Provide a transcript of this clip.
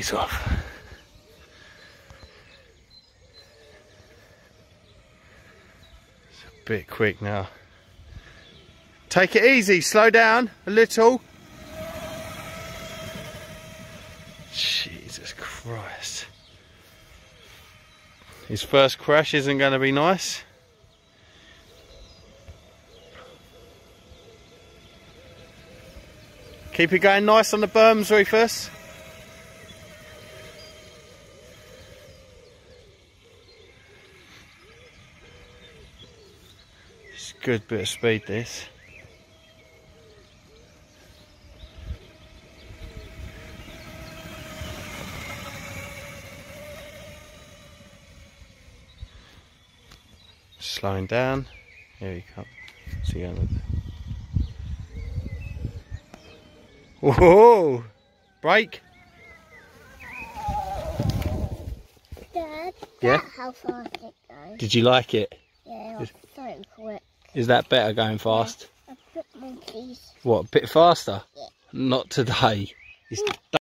these off. It's a bit quick now. Take it easy, slow down a little. Jesus Christ. His first crash isn't going to be nice. Keep it going nice on the berms, Rufus. It's a good bit of speed, this. Slowing down. Here he comes. See you going. Whoa! Brake. Dad, yeah? That's how fast it goes. Did you like it? Yeah, it's so quick. Is that better going fast? Yeah, a bit more, please. What, a bit faster? Yeah. Not today. It's